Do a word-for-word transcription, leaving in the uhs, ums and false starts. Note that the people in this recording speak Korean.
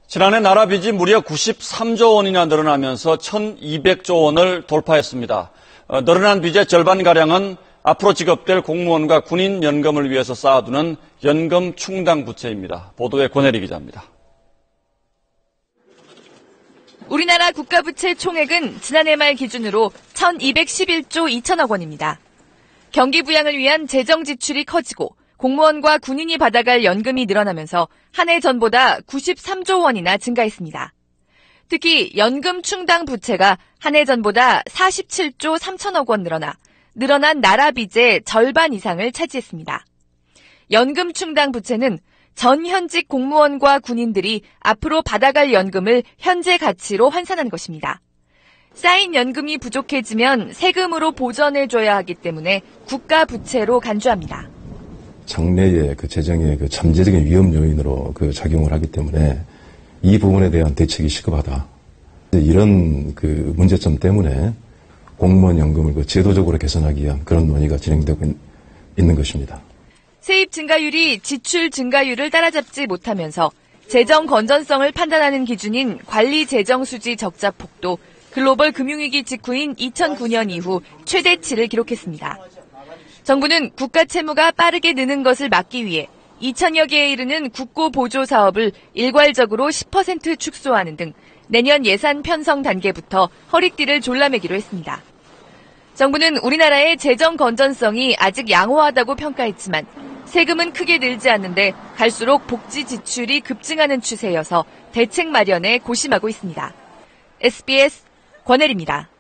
지난해 나라 빚이 무려 구십삼조 원이나 늘어나면서 천이백조 원을 돌파했습니다. 어, 늘어난 빚의 절반가량은 앞으로 지급될 공무원과 군인 연금을 위해서 쌓아두는 연금 충당 부채입니다. 보도에 권혜리 기자입니다. 우리나라 국가부채 총액은 지난해 말 기준으로 천이백십일조 이천억 원입니다. 경기 부양을 위한 재정 지출이 커지고 공무원과 군인이 받아갈 연금이 늘어나면서 한 해 전보다 구십삼조 원이나 증가했습니다. 특히 연금 충당 부채가 한 해 전보다 사십칠조 삼천억 원 늘어나 늘어난 나라 빚의 절반 이상을 차지했습니다. 연금 충당 부채는 전 현직 공무원과 군인들이 앞으로 받아갈 연금을 현재 가치로 환산한 것입니다. 쌓인 연금이 부족해지면 세금으로 보전해줘야 하기 때문에 국가 부채로 간주합니다. 장래의 그 재정의 그 잠재적인 위험 요인으로 그 작용을 하기 때문에 이 부분에 대한 대책이 시급하다. 이런 그 문제점 때문에 공무원 연금을 그 제도적으로 개선하기 위한 그런 논의가 진행되고 있는 것입니다. 세입 증가율이 지출 증가율을 따라잡지 못하면서 재정 건전성을 판단하는 기준인 관리 재정 수지 적자폭도 글로벌 금융위기 직후인 이천구년 이후 최대치를 기록했습니다. 정부는 국가 채무가 빠르게 느는 것을 막기 위해 이천여 개에 이르는 국고 보조 사업을 일괄적으로 십 퍼센트 축소하는 등 내년 예산 편성 단계부터 허리띠를 졸라매기로 했습니다. 정부는 우리나라의 재정 건전성이 아직 양호하다고 평가했지만 세금은 크게 늘지 않는데 갈수록 복지 지출이 급증하는 추세여서 대책 마련에 고심하고 있습니다. 에스비에스 권혜리입니다.